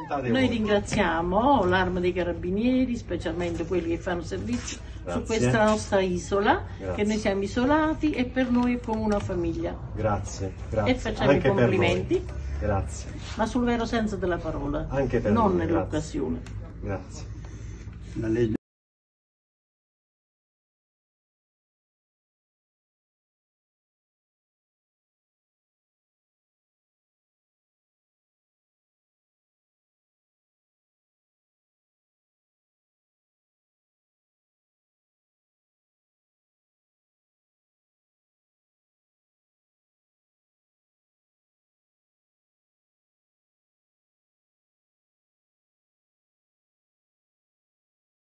Noi ringraziamo l'Arma dei Carabinieri, specialmente quelli che fanno servizio su questa nostra isola, che noi siamo isolati e per noi è come una famiglia. Grazie. E facciamo i complimenti, grazie. ma sul vero senso della parola, Anche per non noi, nell'occasione. Grazie.